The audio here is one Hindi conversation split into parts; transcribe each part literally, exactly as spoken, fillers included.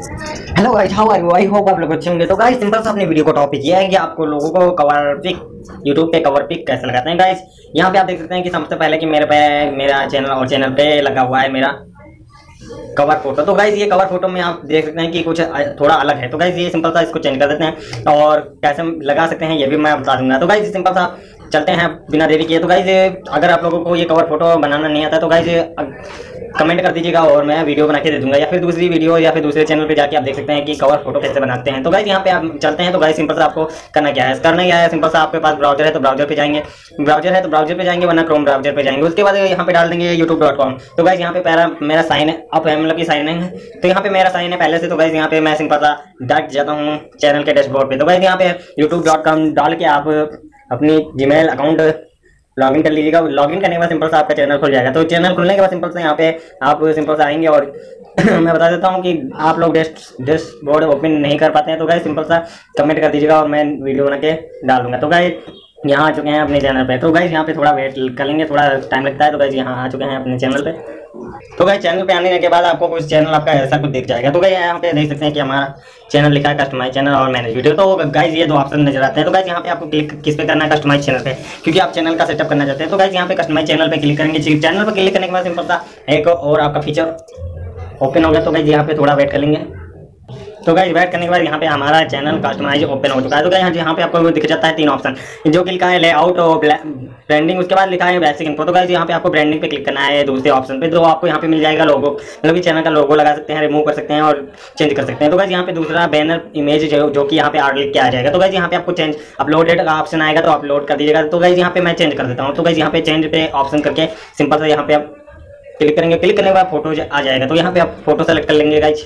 Hello guys, how are you? I hope आप लोग अच्छे होंगे। तो गाइस सिंपल सा अपनी वीडियो को टॉपिक ये है कि आपको लोगों को कवर पिक यूट्यूब पे कवर पिक कैसे लगाते हैं। गाइस यहाँ पे आप देख सकते हैं कि सबसे पहले कि मेरे पे मेरा चैनल और चैनल पे लगा हुआ है मेरा कवर फोटो। तो गाइस ये कवर फोटो में आप देख सकते हैं कि कुछ थोड़ा अलग है। तो गाइस ये सिंपल सा इसको चेंज कर देते हैं और कैसे लगा सकते हैं ये भी मैं बता दूंगा। तो गाइस सिंपल सा चलते हैं बिना देरी किए। तो गाइस अगर आप लोगों को ये कवर फोटो बनाना नहीं आता तो गाइस कमेंट कर दीजिएगा और मैं वीडियो बना के दे दूंगा, या फिर दूसरी वीडियो या फिर दूसरे चैनल पे जाके आप देख सकते हैं कि कवर फोटो कैसे बनाते हैं। तो गाइस यहाँ पे आप चलते हैं। तो गाइस सिंपल सा आपको करना क्या है करना क्या है सिंपल सा आपके पास ब्राउजर है तो ब्राउजर पे जाएंगे, ब्राउजर है तो ब्राउजर पे जाएंगे, वरना क्रोम ब्राउजर पे जाएंगे। उसके बाद यहाँ पे डाल देंगे यूट्यूब डॉट कॉम। तो गाइस यहाँ पे पहला मेरा साइन अप है, मतलब कि साइन इन है। तो यहाँ पे मेरा साइन है पहले से। तो गाइस यहाँ पे मैं सिंपल सा डायरेक्ट जाता हूँ चैनल के डैशबोर्ड पे। तो गाइस यहाँ पे यूट्यूब डॉट कॉम डाल के आप अपनी जीमेल अकाउंट लॉगिन कर लीजिएगा। लॉगिन करने के बाद सिंपल सा आपका चैनल खुल जाएगा। तो चैनल खुलने के बाद सिंपल से यहाँ पे आप सिंपल से आएंगे और मैं बता देता हूँ कि आप लोग डैश डैशबोर्ड ओपन नहीं कर पाते हैं तो गाइस सिंपल सा कमेंट कर दीजिएगा और मैं वीडियो बना के डाल दूंगा। तो गाइस यहाँ आ चुके हैं अपने चैनल पे। तो गाइस यहाँ पे थोड़ा वेट कर लेंगे, थोड़ा टाइम लगता है। तो गाइस यहाँ आ चुके हैं अपने चैनल पे। तो गाइस चैनल पे आने के बाद आपको कुछ चैनल आपका ऐसा कुछ दिख जाएगा। तो गाइस यहाँ पे देख सकते हैं कि हमारा चैनल लिखा है कस्टमाइज चैनल और मैनेज वीडियो। तो गाइस ये दो ऑप्शन नजर आते हैं। तो गाइस यहाँ पे आपको क्लिक किस पे करना है? कस्टमाइज चैनल पे, क्योंकि आप चैनल का सेटअप करना चाहते हैं। तो गाइस यहाँ पे कस्टमाइज चैनल पे क्लिक करेंगे। चैनल पे क्लिक करने के बाद सिंपल सा एक और आपका फीचर ओपन हो गया। तो गाइस यहाँ पे थोड़ा वेट कर लेंगे। तो गाइस वेट करने के बाद यहाँ पे हमारा चैनल कस्टमाइज ओपन हो चुका है। तो गाइस यहाँ पे आपको दिख जाता है तीन ऑप्शन, जो कि लिखा है लेआउट और ब्रांडिंग, उसके बाद लिखा है बेसिक इन्फो। तो गाइस यहाँ पे आपको ब्रांडिंग पे क्लिक करना है दूसरे ऑप्शन पे। तो आपको यहाँ पे मिल जाएगा लोगो, मतलब कि चैनल का लोगो लगा सकते हैं, रिमूव कर सकते हैं और चेंज कर सकते हैं। तो गाइस यहाँ पे दूसरा बैनर इमेज जो, जो कि यहाँ पे आर लिख के आ जाएगा। तो गाइस यहाँ पे आपको चेंज अपलोडेड का ऑप्शन आएगा तो अपलोड कर दीजिएगा। तो गाइस यहाँ पे मैं चेंज कर देता हूँ। तो गाइस यहाँ पे चेंज पे ऑप्शन करके सिंपल सा यहाँ पे आप क्लिक करेंगे। क्लिक करने के बाद फोटो आ जाएगा। तो यहाँ पे आप फोटो सेलेक्ट कर लेंगे गाइस।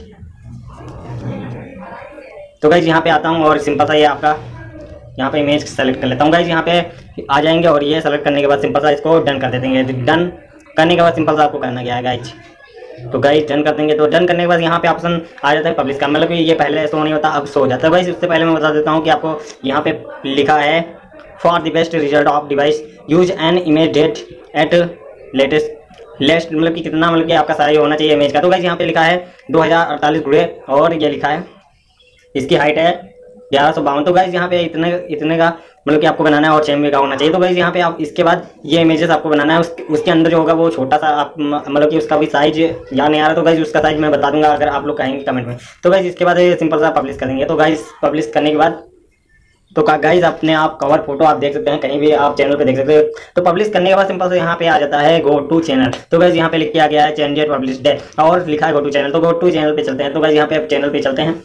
तो गाइस यहाँ पे आता हूँ और सिंपल सा ये आपका यहाँ पे इमेज सेलेक्ट कर लेता हूँ। गाइस यहाँ पे आ जाएंगे और ये सेलेक्ट करने के बाद सिंपल सा इसको डन कर देंगे। डन करने के बाद सिंपल सा आपको करना क्या है गाइस, तो गाइस डन कर देंगे। तो डन करने के बाद यहाँ पे ऑप्शन आ जाता है पब्लिश का, मतलब कि ये पहले शो नहीं होता अब शो हो जाता है। गाइस उससे पहले मैं बता देता हूँ कि आपको यहाँ पे लिखा है for the best result of device use an image date at latest lest, मतलब कि कितना मतलब कि आपका साइज होना चाहिए इमेज का। तो गाइस यहाँ पे लिखा है दो हज़ार अड़तालीस गुड़े और ये लिखा है इसकी हाइट है ग्यारह सौ बावन। तो गाइस यहाँ पे इतने इतने का मतलब कि आपको बनाना है और छः का होना चाहिए। तो गाइस यहाँ पे आप इसके बाद ये इमेजेस आपको बनाना है। उस, उसके अंदर जो होगा वो छोटा सा आप मतलब कि उसका भी साइज याद नहीं आ रहा। तो गाइस उसका साइज मैं बता दूंगा अगर आप लोग कहेंगे कमेंट में। तो गाइस इसके बाद ये सिंपल सा पब्लिश करेंगे। तो गाइस पब्लिश करने के बाद तो गाइस अपने आप कवर फोटो आप देख सकते हैं, कहीं भी आप चैनल पे देख सकते हैं। तो पब्लिश करने के बाद सिंपल से यहाँ पे आ जाता है गो टू चैनल। तो गाइस यहाँ पे लिख के आ गया है चेंज डेट पब्लिश डे और लिखा है गो टू चैनल। तो गो टू चैनल पे चलते हैं। तो गाइस यहाँ पे चैनल पे चलते हैं।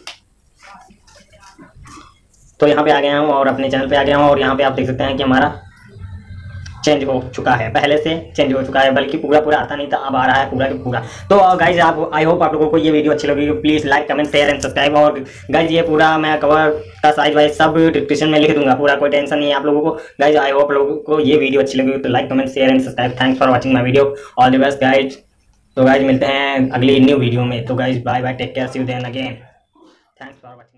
तो यहाँ पे आ गया हूँ और अपने चैनल पे आ गया हूँ और यहाँ पे आप देख सकते हैं कि हमारा चेंज हो चुका है, पहले से चेंज हो चुका है, बल्कि पूरा पूरा आता नहीं था अब आ रहा है पूरा का पूरा। तो गाइज आप आई होप आप लोगों को ये वीडियो अच्छी लगी। Please like comment share and subscribe. और गाइज ये पूरा मैं कवर का साइज वाइज सब डिस्क्रिप्शन में लिख दूंगा, पूरा कोई टेंशन नहीं है आप लोगों को। गाइज आई होप लोगों को ये वीडियो अच्छी लगी तो like comment share and subscribe. Thanks for watching my video, all the best guys. तो गाइज मिलते हैं अगली न्यू वीडियो में। तो guys bye bye, take care, see you then again. Thanks for watching.